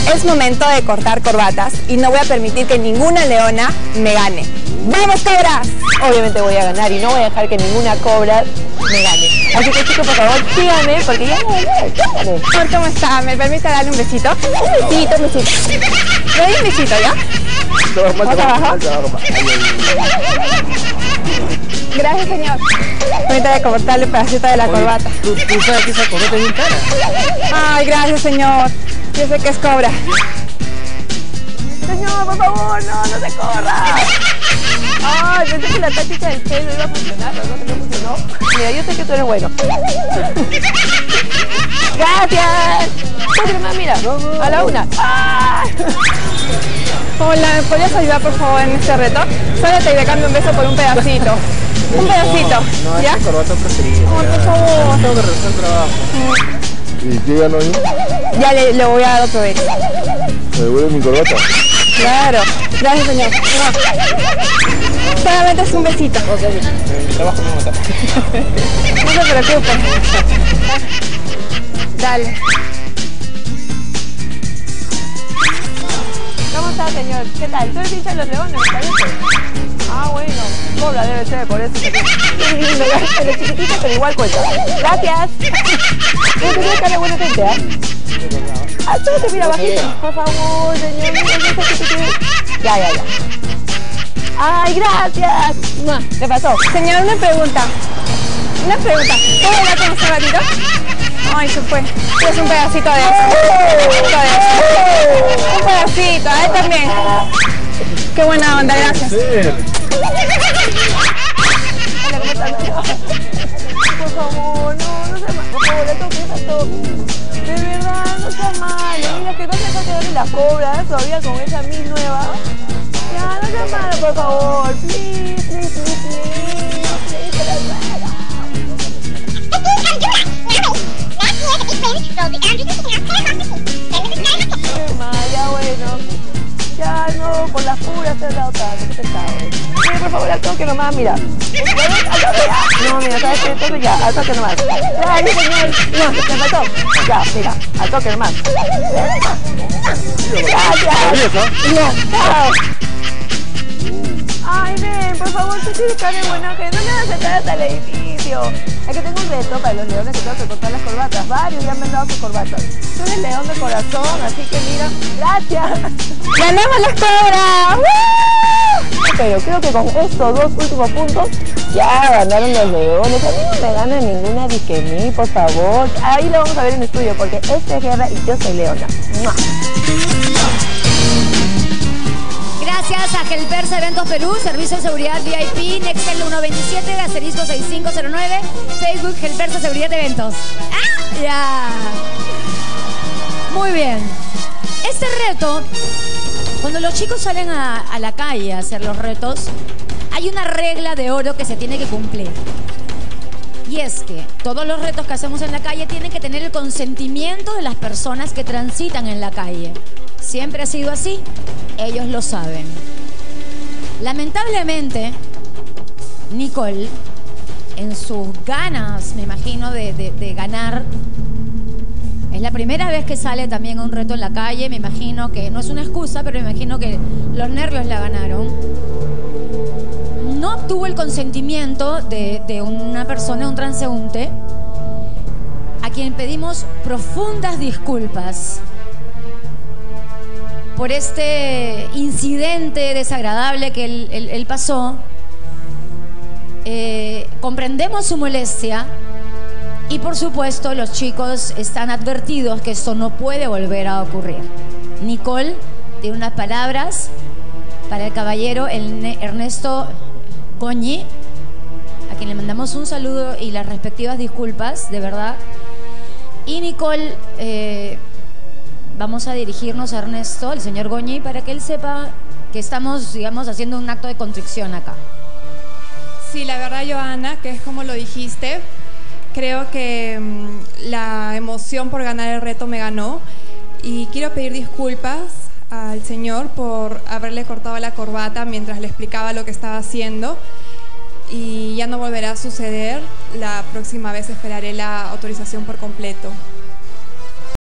Es momento de cortar corbatas y no voy a permitir que ninguna leona me gane. ¡Vamos, cobras! Obviamente voy a ganar y no voy a dejar que ninguna cobra me gane. Así que chicos, por favor, síganme porque ya voy a ganar. Síganme. ¿Cómo está? ¿Me permite darle un besito? Un besito, un besito. ¿Le doy un besito ya? Más abajo. Gracias, señor. Permítame cortarle un pedacito de la corbata. ¿Tú sabes que esa corbata es bien cara? Ay, gracias, señor. Yo sé que es cobra. Señor, por favor, no se corra. Ay, pensé que la táctica del pelo iba a funcionar, pero no funcionó. Mira, yo sé que tú eres bueno. Gracias. Mira, a la una. ¡Ay! Hola, ¿me podrías ayudar por favor en este reto? Solo te cambio un beso por un pedacito. Un pedacito. No, ¿ya? es mi corbata preferida. Por favor. Tengo que regresar al trabajo. ¿Y qué ganó ahí? Ya le voy a dar otro beso. ¿Me devuelve mi corbata? Claro. Gracias, señor. Solamente es un besito. Ok, mi trabajo me mata. No se preocupe. Dale. ¿Cómo está, señor? ¿Qué tal? ¿Tú eres hincha de los leones, me parece? Ah, bueno. Cobra debe ser, por eso. Pero chiquitito, pero igual cuenta. Gracias. Tienes que darle buena gente, ¿ah? Ah, tú te mira bajito. Por favor, señor. Ya. Ay, gracias. ¿Qué pasó? Señor, una pregunta. ¿Puedo hablar con usted un ratito? Ay, se fue. Es un pedacito de eso. Un pedacito, a él también. Qué buena onda, gracias. Hola, ¿cómo estás? Por favor, no seas malo. Por favor, esto. De verdad, no seas malo. Mira, que no se trate de darle las cobras todavía con esa mil nueva. Ya, no seas malo, por favor. Please. Te la ruego. Ya bueno. Ya no, por las puras te he dado tanto, ¿qué te sabes? Mira, por favor, al toque nomás, mira. No, mira, ¿sabes qué? Entonces ya, al toque nomás. Dale, señor. No, te faltó. Ya, mira, al toque nomás. Gracias. Ya, chao. Ay, ven, por favor, tú tienes cara de buena gente. No me vas a entrar hasta el edificio. Es que tengo un reto para los leones que tengo que cortar las corbatas. Varios ya me han dado sus corbatas. Tú eres león de corazón, así que mira. Gracias. ¡Ganamos las cobras! Pero creo que con estos dos últimos puntos ya ganaron los leones. A mí no me gana ninguna disque mí, por favor. Ahí lo vamos a ver en estudio porque este es guerra y yo soy leona. ¡Mua! Gracias a Gelpersa Eventos Perú, Servicio de Seguridad VIP, Nextel 127, asterisco 6509, Facebook Gelpersa Seguridad Eventos. ¡Ah! Ya. Muy bien. Este reto, cuando los chicos salen a la calle a hacer los retos, hay una regla de oro que se tiene que cumplir. Y es que todos los retos que hacemos en la calle tienen que tener el consentimiento de las personas que transitan en la calle. Siempre ha sido así, ellos lo saben. Lamentablemente, Nicole, en sus ganas, me imagino, de ganar, es la primera vez que sale también a un reto en la calle. Me imagino que, no es una excusa, pero me imagino que los nervios la ganaron. No obtuvo el consentimiento de una persona, un transeúnte, a quien pedimos profundas disculpas por este incidente desagradable que él pasó. Comprendemos su molestia y por supuesto los chicos están advertidos que esto no puede volver a ocurrir. Nicole tiene unas palabras para el caballero Ernesto Goñi, a quien le mandamos un saludo y las respectivas disculpas, de verdad. Y Nicole, vamos a dirigirnos a Ernesto, el señor Goñi, para que él sepa que estamos, digamos, haciendo un acto de contrición acá. Sí, la verdad, Johanna, que es como lo dijiste, creo que la emoción por ganar el reto me ganó y quiero pedir disculpas al señor por haberle cortado la corbata mientras le explicaba lo que estaba haciendo y ya no volverá a suceder. La próxima vez esperaré la autorización por completo.